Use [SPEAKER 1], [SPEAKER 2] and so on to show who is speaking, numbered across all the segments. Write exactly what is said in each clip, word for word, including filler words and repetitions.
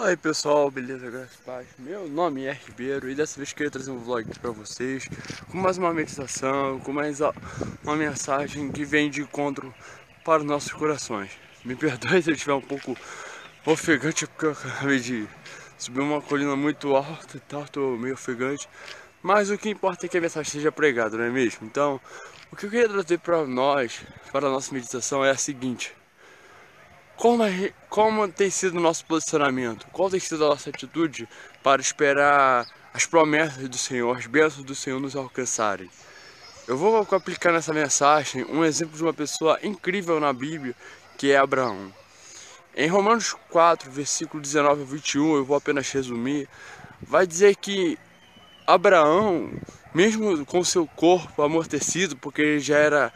[SPEAKER 1] Fala aí pessoal, beleza? Graças a Deus. Meu nome é Ribeiro e dessa vez queria trazer um vlog aqui pra vocês com mais uma meditação, com mais uma mensagem que vem de encontro para os nossos corações. Me perdoe se eu estiver um pouco ofegante porque eu acabei de subir uma colina muito alta e tal, tô meio ofegante. Mas o que importa é que a mensagem seja pregada, não é mesmo? Então, o que eu queria trazer para nós, para a nossa meditação é a seguinte: Como, é, como tem sido o nosso posicionamento? Qual tem sido a nossa atitude para esperar as promessas do Senhor, as bênçãos do Senhor nos alcançarem? Eu vou aplicar nessa mensagem um exemplo de uma pessoa incrível na Bíblia, que é Abraão. Em Romanos quatro, versículo dezenove a vinte e um, eu vou apenas resumir, vai dizer que Abraão, mesmo com seu corpo amortecido, porque ele já era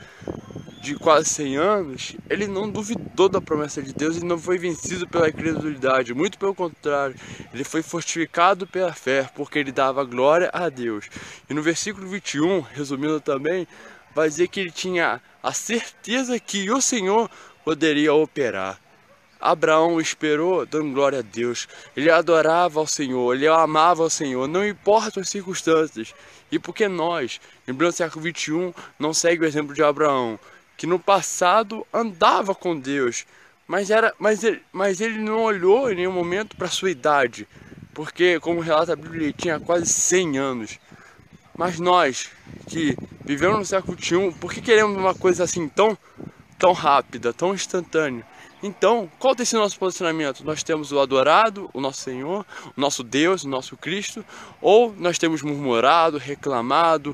[SPEAKER 1] de quase cem anos, ele não duvidou da promessa de Deus e não foi vencido pela incredulidade, muito pelo contrário, ele foi fortificado pela fé, porque ele dava glória a Deus. E no versículo vinte e um, resumindo também, vai dizer que ele tinha a certeza que o Senhor poderia operar. Abraão esperou dando glória a Deus, ele adorava ao Senhor, ele amava ao Senhor, não importa as circunstâncias. E porque nós, em pleno século vinte e um, não segue o exemplo de Abraão, que no passado andava com Deus, mas, era, mas, ele, mas ele não olhou em nenhum momento para a sua idade, porque, como relata a Bíblia, ele tinha quase cem anos. Mas nós, que vivemos no século vinte e um, por que queremos uma coisa assim tão, tão rápida, tão instantânea? Então, qual tem sido o nosso posicionamento? Nós temos o adorado, o nosso Senhor, o nosso Deus, o nosso Cristo, ou nós temos murmurado, reclamado,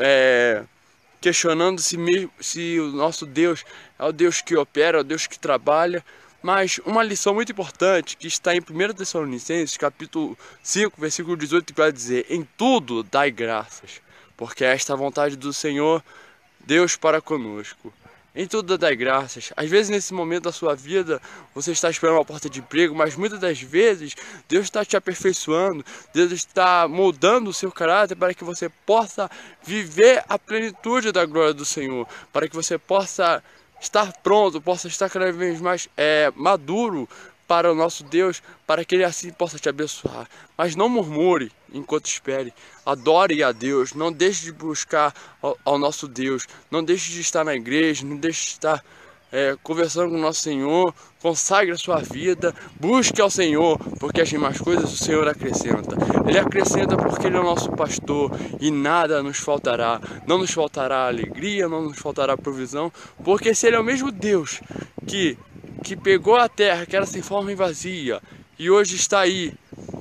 [SPEAKER 1] é, questionando se, mesmo, se o nosso Deus é o Deus que opera, é o Deus que trabalha. Mas uma lição muito importante que está em primeira Tessalonicenses, capítulo cinco, versículo dezoito, que vai dizer: em tudo dai graças, porque esta é a vontade do Senhor, Deus para conosco. Em tudo dai graças. Às vezes nesse momento da sua vida você está esperando uma porta de emprego, mas muitas das vezes Deus está te aperfeiçoando, Deus está moldando o seu caráter para que você possa viver a plenitude da glória do Senhor, para que você possa estar pronto, possa estar cada vez mais é, maduro para o nosso Deus, para que Ele assim possa te abençoar. Mas não murmure enquanto espere, adore a Deus, não deixe de buscar ao, ao nosso Deus, não deixe de estar na igreja, não deixe de estar é, conversando com o nosso Senhor, consagre a sua vida, busque ao Senhor, porque as demais coisas o Senhor acrescenta. Ele acrescenta porque Ele é o nosso pastor e nada nos faltará, não nos faltará alegria, não nos faltará provisão, porque se Ele é o mesmo Deus que que pegou a terra, que era sem forma e vazia, e hoje está aí,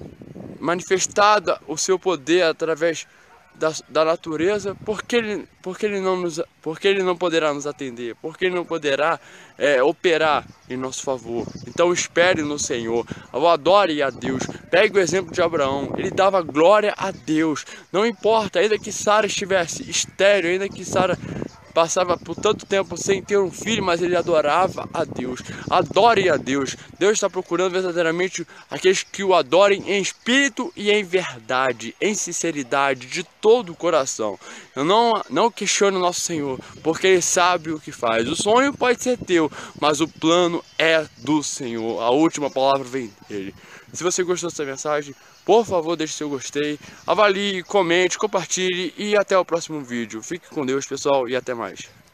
[SPEAKER 1] manifestada o seu poder através da, da natureza, porque ele, porque, ele não nos, porque ele não poderá nos atender, porque ele não poderá é, operar em nosso favor. Então espere no Senhor, adore a Deus, pegue o exemplo de Abraão, ele dava glória a Deus, não importa, ainda que Sara estivesse estéril, ainda que Sara passava por tanto tempo sem ter um filho, mas ele adorava a Deus. Adore a Deus. Deus está procurando verdadeiramente aqueles que o adorem em espírito e em verdade, em sinceridade, de todo o coração. Eu não, não questiono o nosso Senhor, porque Ele sabe o que faz. O sonho pode ser teu, mas o plano é do Senhor. A última palavra vem dele. Se você gostou dessa mensagem, por favor, deixe seu gostei, avalie, comente, compartilhe e até o próximo vídeo. Fique com Deus, pessoal, e até mais.